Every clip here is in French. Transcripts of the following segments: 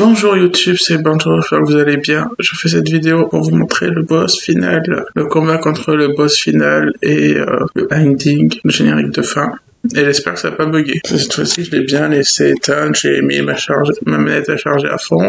Bonjour YouTube, c'est Bonjour, j'espère que vous allez bien. Je fais cette vidéo pour vous montrer le boss final, le combat contre le boss final et le ending, le générique de fin. Et j'espère que ça n'a pas bugué. Cette fois-ci, je l'ai bien laissé éteindre, j'ai mis ma manette à charger à fond.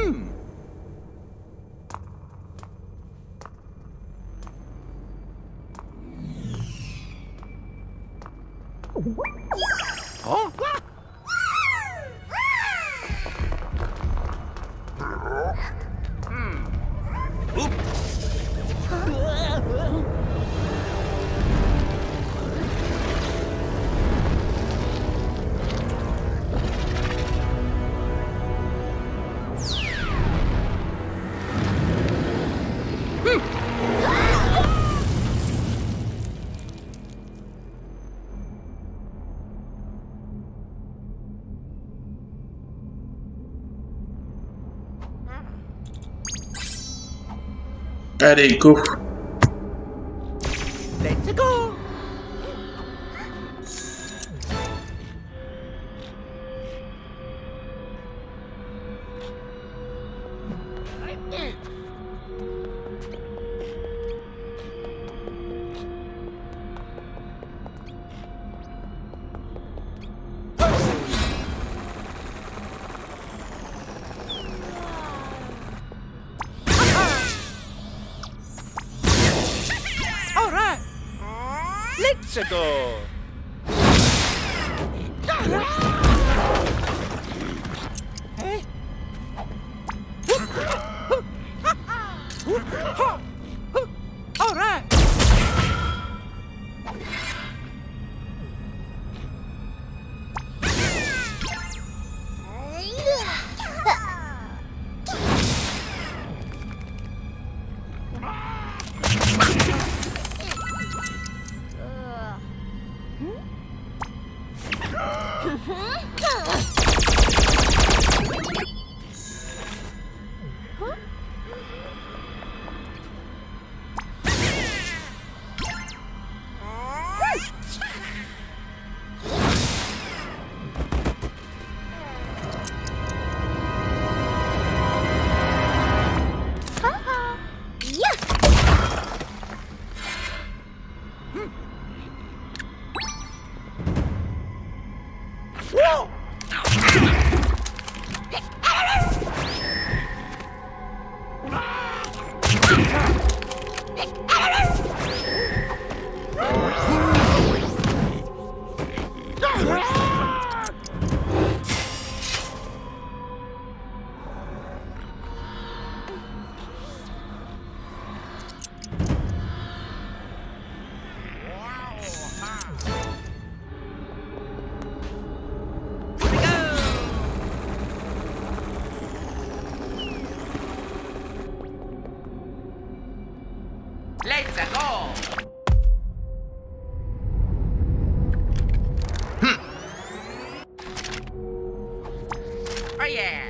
Allez, go! Let's go! Let's go! All right! Let's go! Oh yeah!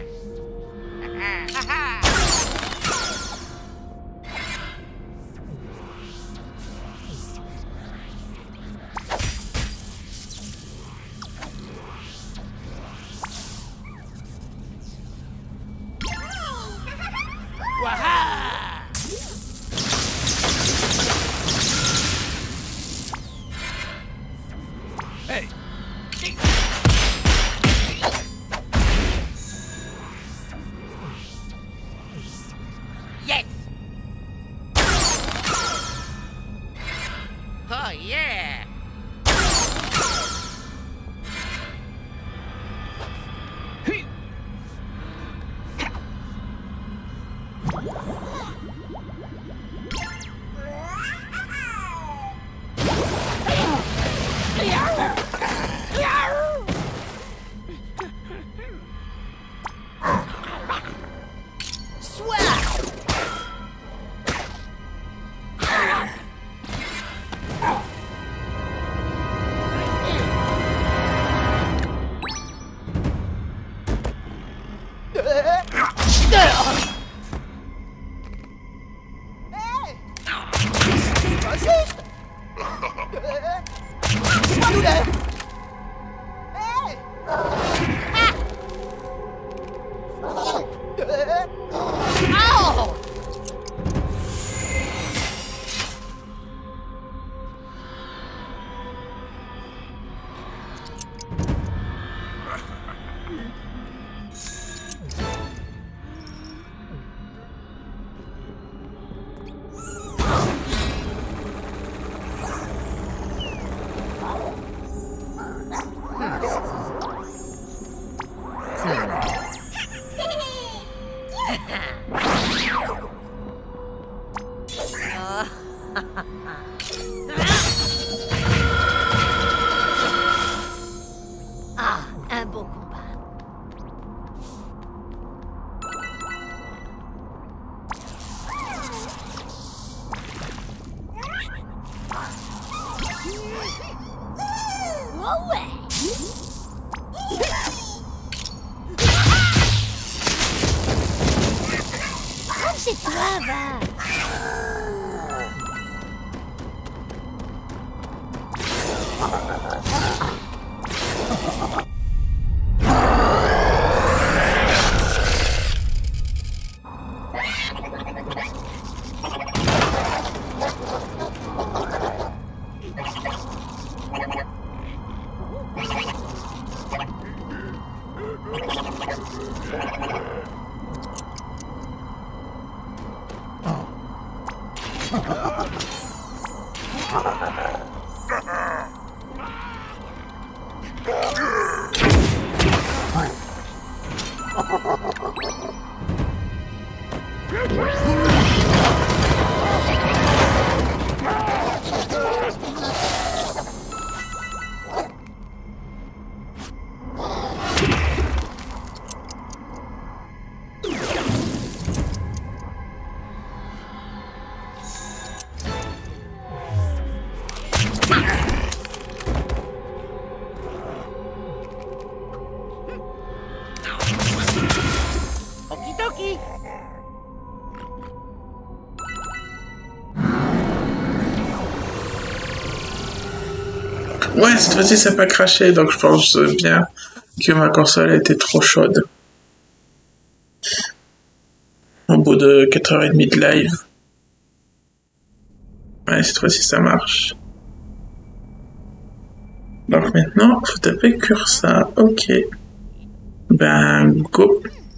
Hey! Yes! Oh yeah! Ah, un beau combat. Oh ouais. Rentre chez toi, va. Okidoki. Ouais, cette fois-ci, ça n'a pas craché, donc je pense bien que ma console a été trop chaude. Au bout de 4h30 de live. Ouais, cette fois-ci, ça marche. Donc maintenant, faut taper curseur. Ok. Ben, go.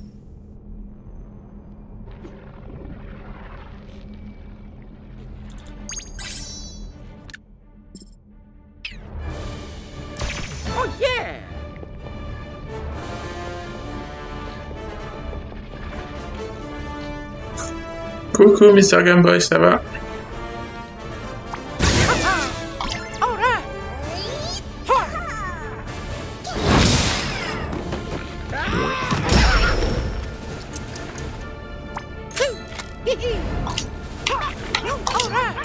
Oh yeah. Coucou, Mr. Game Boy, ça va? All right. All right.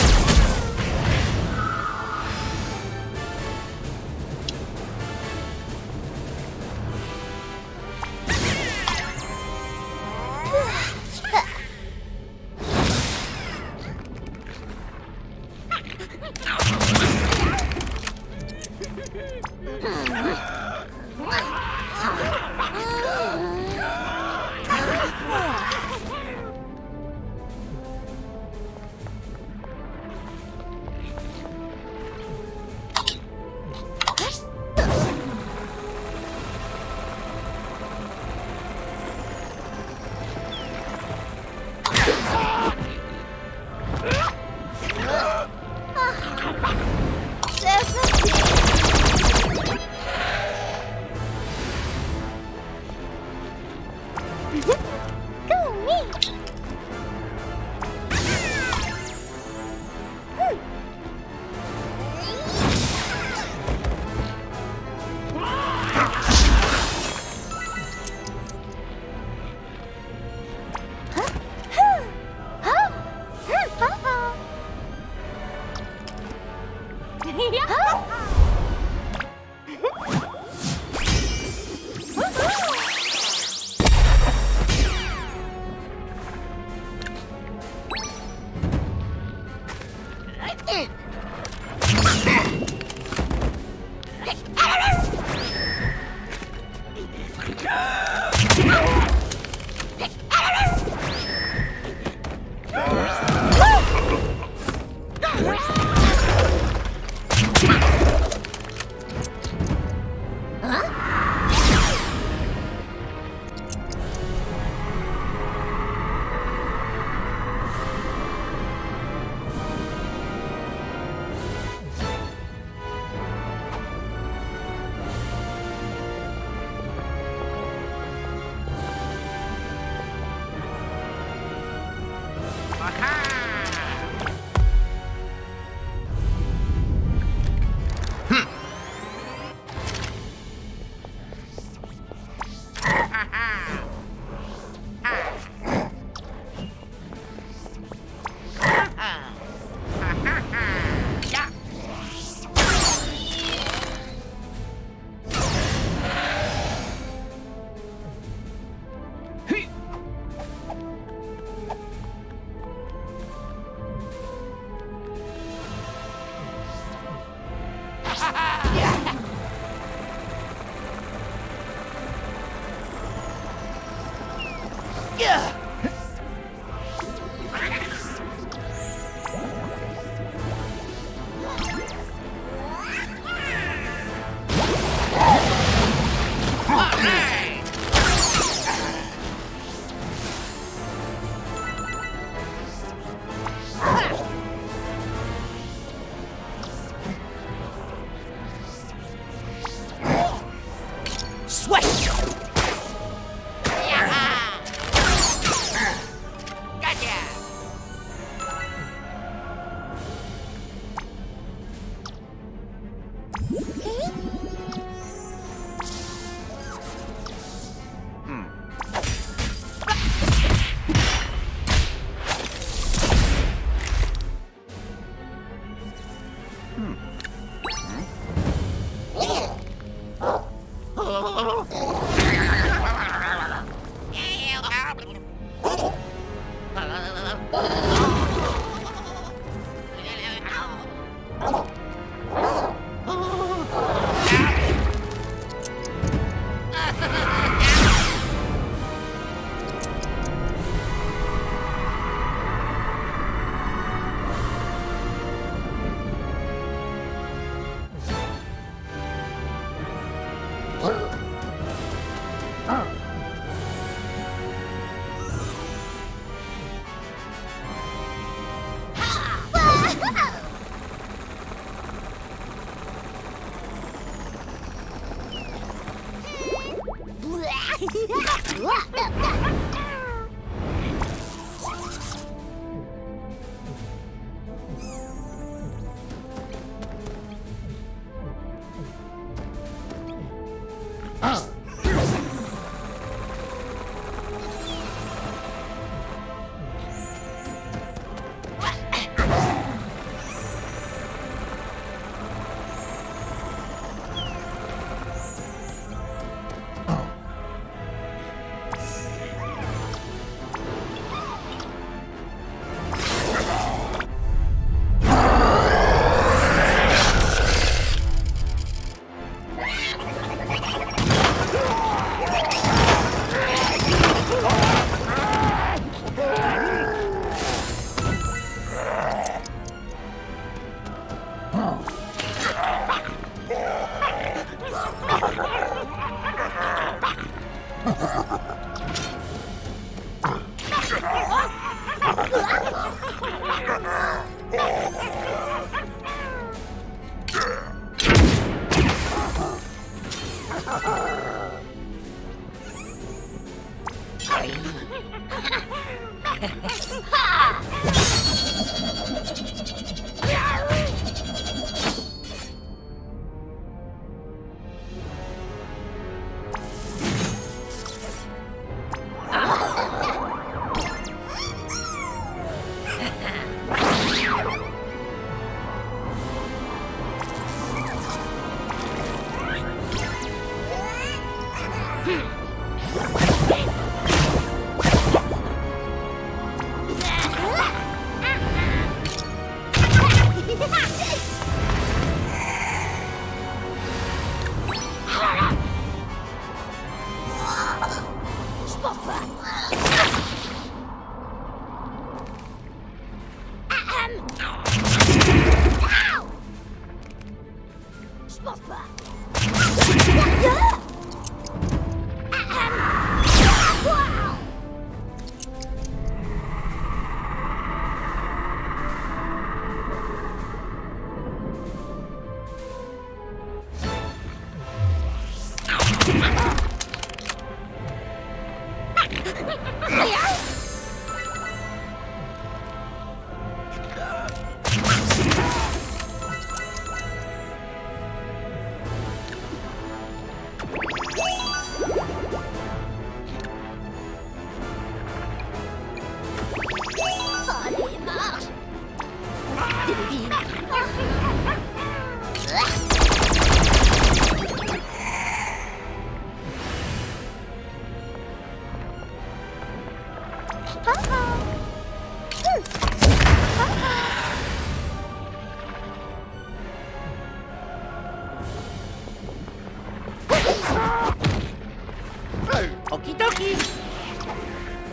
Okie dokie.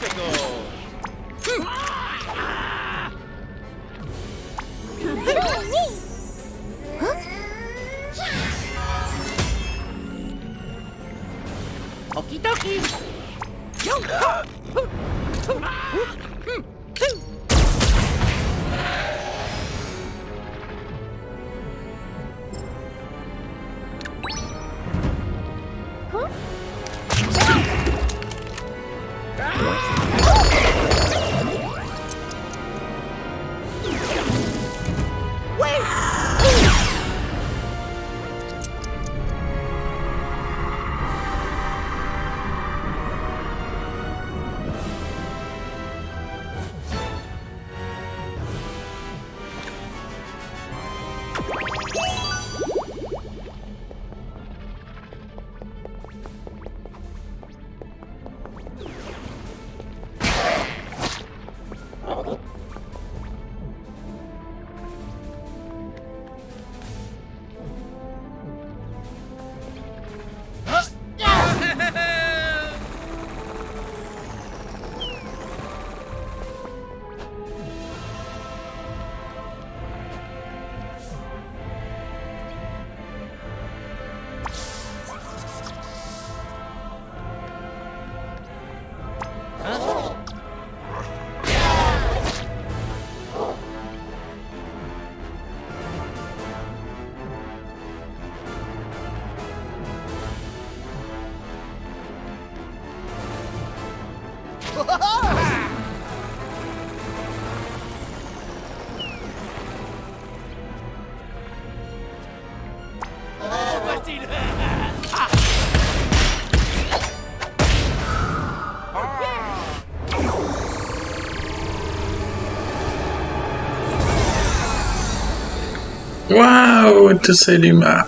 Okie dokie. Waouh, tous ces Luma.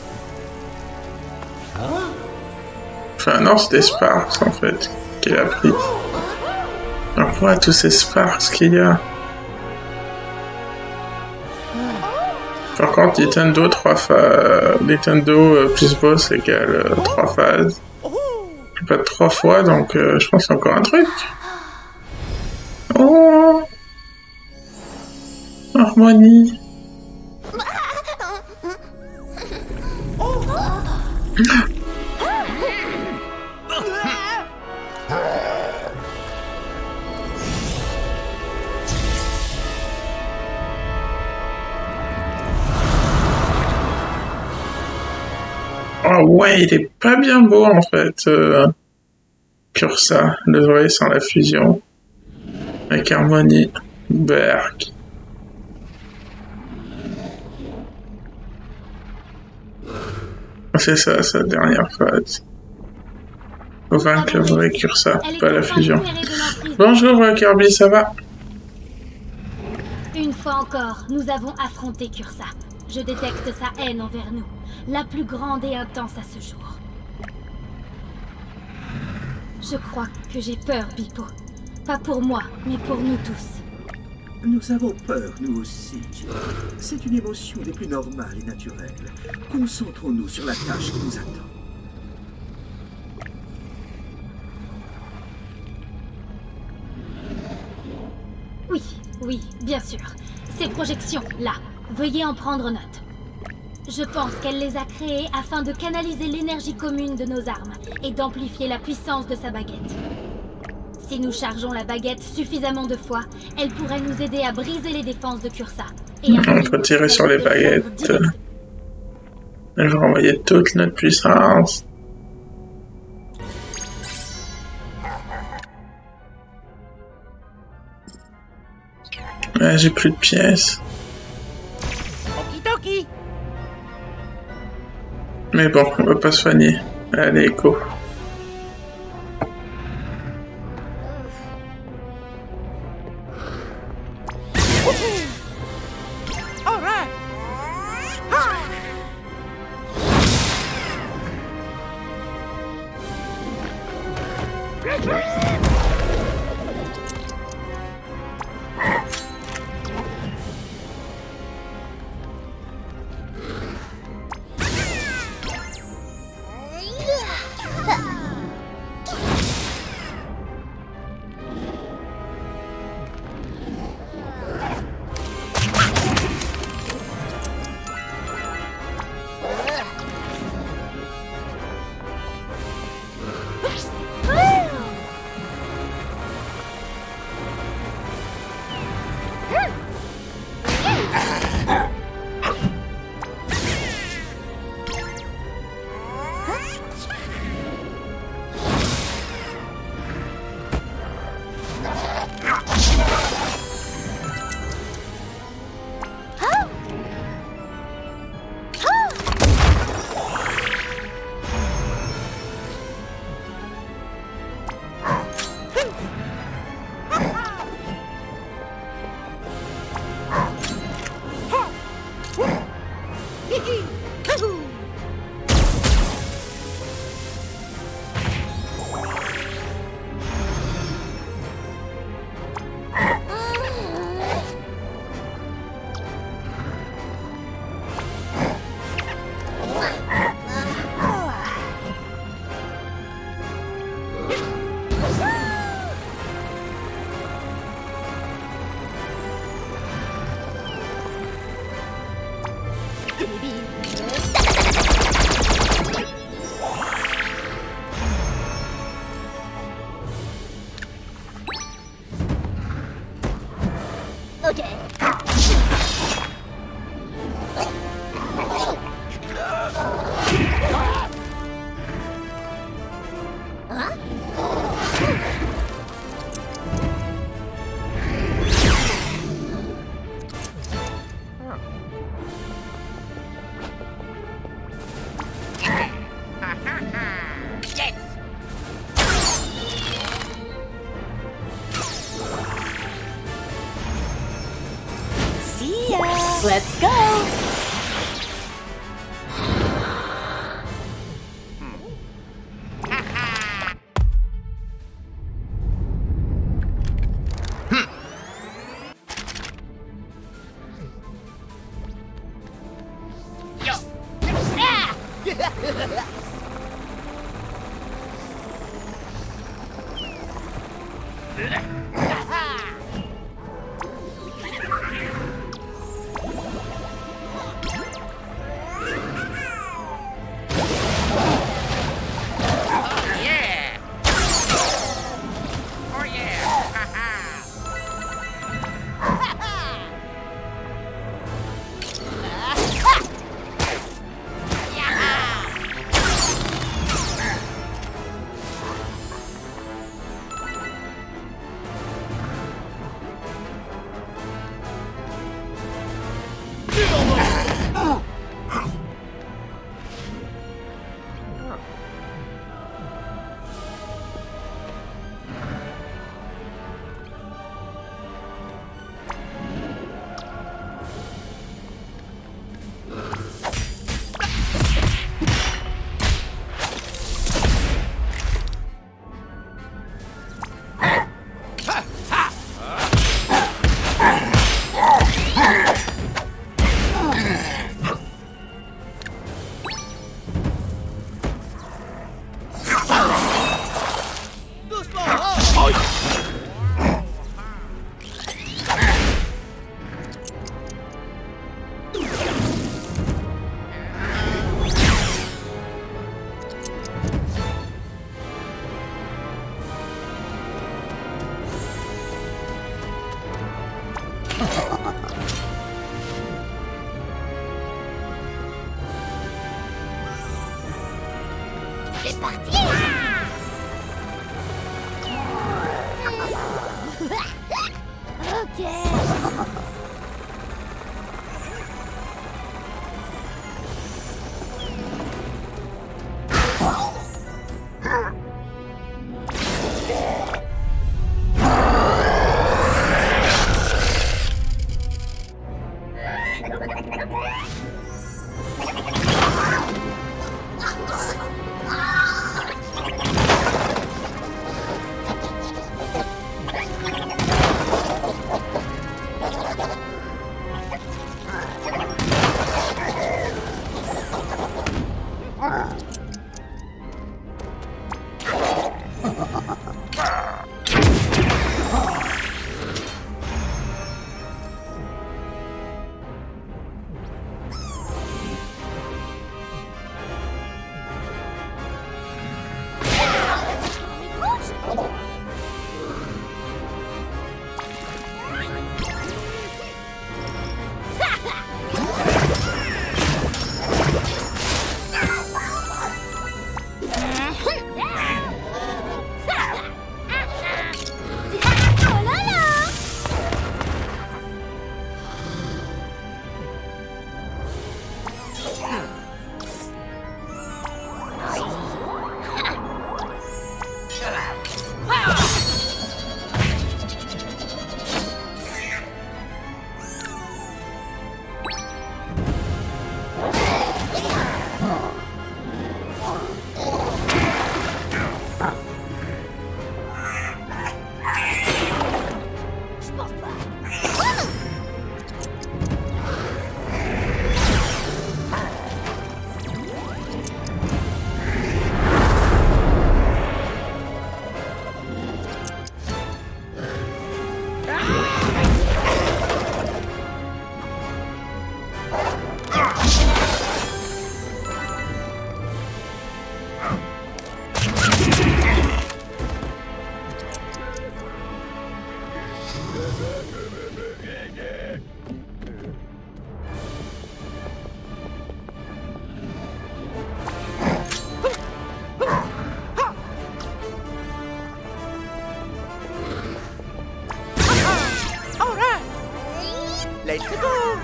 Enfin non, c'était Sparks en fait qu'il a pris. On voit tous ces Sparks qu'il y a. Par contre, Nintendo, Nintendo plus boss égale 3 phases. Pas 3 fois, donc je pense qu'il y a encore un truc. Oh, Harmonie. Oh ouais, il est pas bien beau en fait, Cursa, le vrai sans la fusion. Avec Harmonie, Berk. C'est ça, sa dernière phase. Faut vaincre le vrai Cursa, pas la fusion. Bonjour Kirby, ça va? Une fois encore, nous avons affronté Cursa. Je détecte sa haine envers nous, la plus grande et intense à ce jour. Je crois que j'ai peur, Bippo. Pas pour moi, mais pour nous tous. Nous avons peur, nous aussi. C'est une émotion des plus normales et naturelles. Concentrons-nous sur la tâche qui nous attend. Oui, bien sûr. Ces projections-là, veuillez en prendre note. Je pense qu'elle les a créées afin de canaliser l'énergie commune de nos armes et d'amplifier la puissance de sa baguette. Si nous chargeons la baguette suffisamment de fois, elle pourrait nous aider à briser les défenses de Cursa. Et On peut tirer sur les baguettes. Elle va envoyer toute notre puissance. Ouais, j'ai plus de pièces. Okidoki. Mais bon, on va pas soigner. Allez, go. All right. Ha! Ok. Hein? Yes! See ya! Let's go! Yo! Ah! Oh yeah! Oh yeah! C'est parti! Ok. Let's go.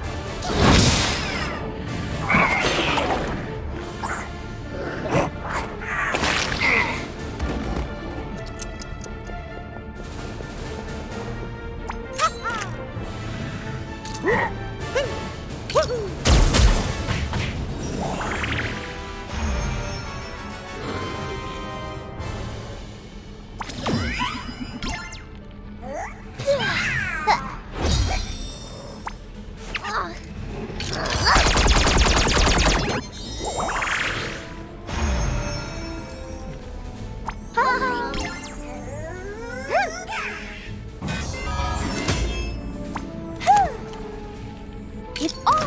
It's on!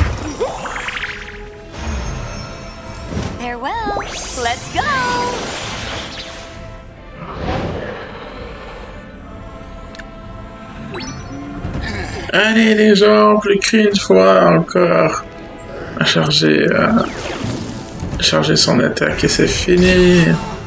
Farewell! Let's go! Allez les gens, plus qu'une fois encore. À charger son attaque et c'est fini.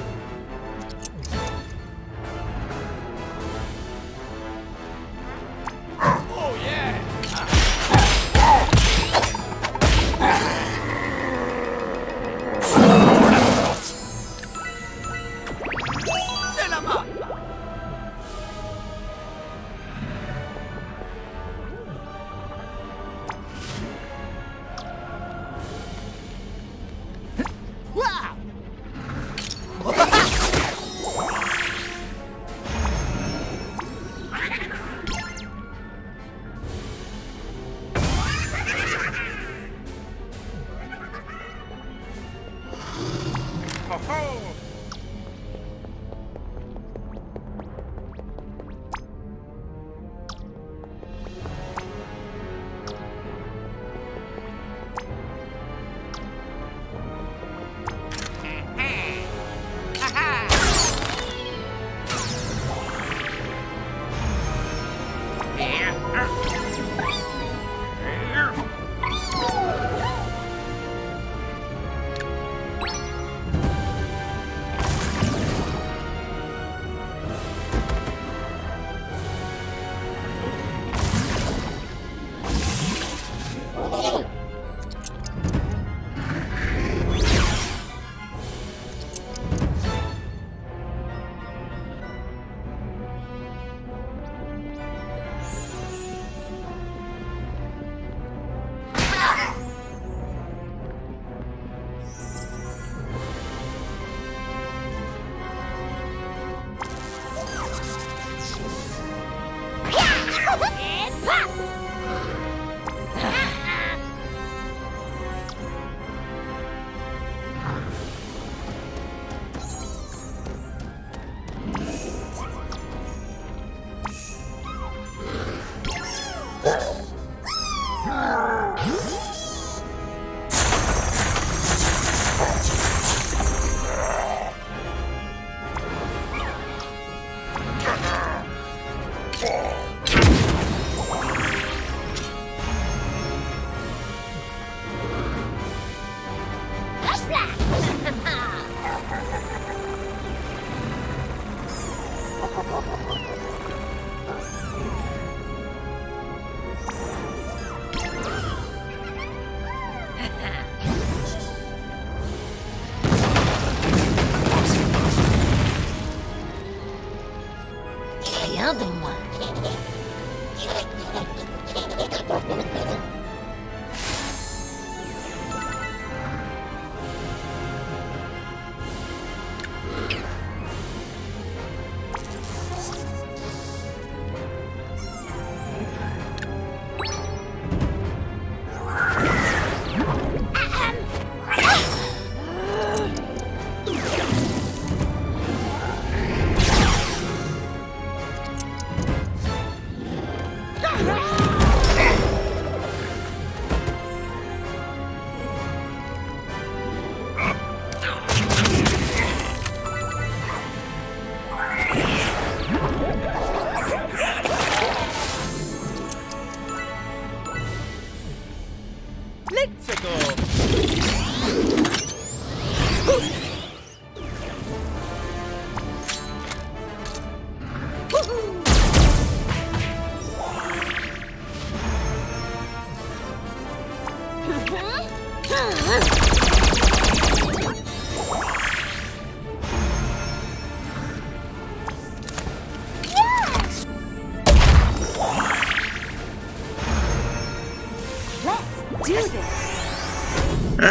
Rien de moins.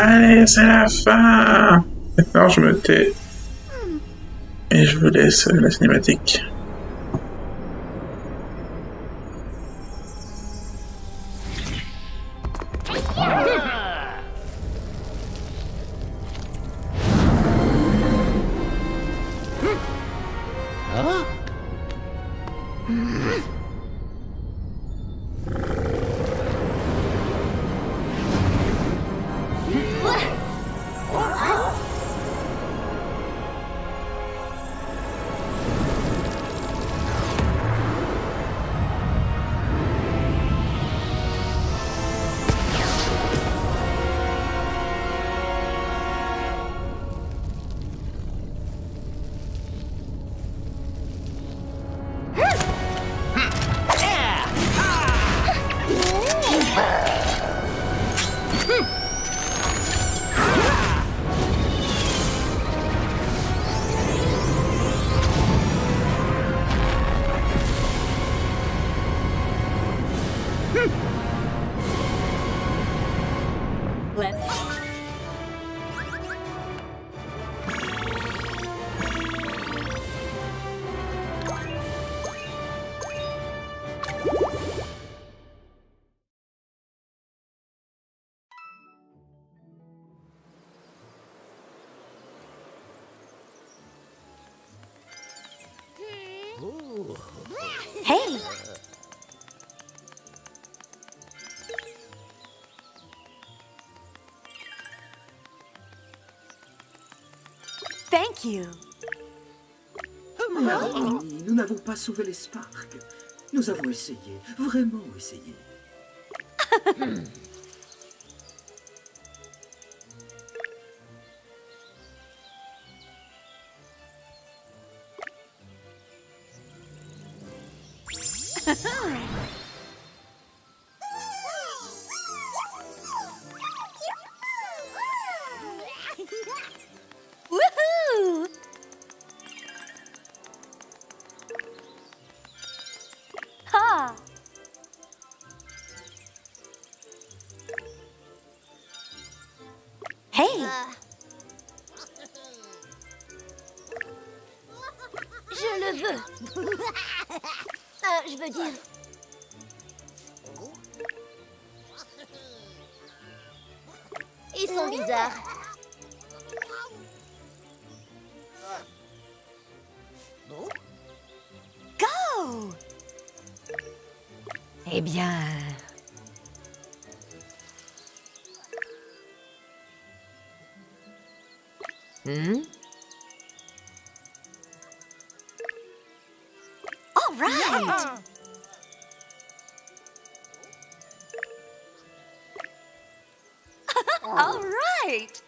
Allez, c'est la fin. Maintenant, je me tais. Et je vous laisse la cinématique. Hey! Thank you. Marie, nous n'avons pas sauvé les Sparks. Nous avons essayé, vraiment essayé. Woohoo! Ha! Hey! Je le veux. Je veux dire... Ils sont bizarres. Go! Eh bien... All right! All right!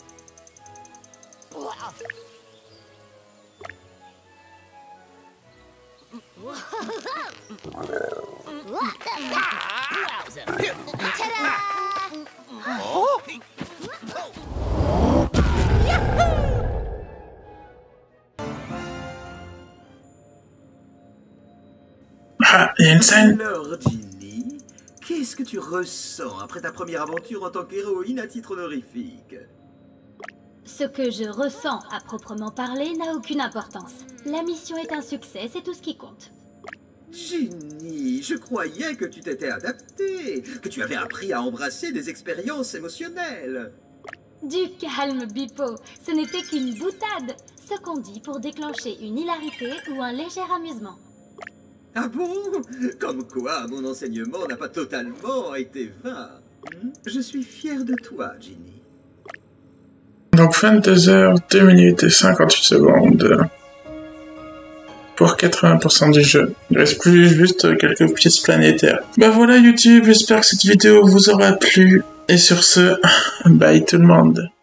Ah, il y a une scène. Alors, Ginny, qu'est-ce que tu ressens après ta première aventure en tant qu'héroïne à titre honorifique? Ce que je ressens à proprement parler n'a aucune importance. La mission est un succès, c'est tout ce qui compte. Ginny, je croyais que tu t'étais adaptée, que tu avais appris à embrasser des expériences émotionnelles. Du calme, Bipo. Ce n'était qu'une boutade. Ce qu'on dit pour déclencher une hilarité ou un léger amusement. Ah bon? Comme quoi, mon enseignement n'a pas totalement été vain. Je suis fier de toi, Ginny. Donc 22h, 2 minutes et 58 secondes. Pour 80% du jeu. Il reste plus juste quelques pièces planétaires. Bah voilà YouTube, j'espère que cette vidéo vous aura plu. Et sur ce, bye tout le monde.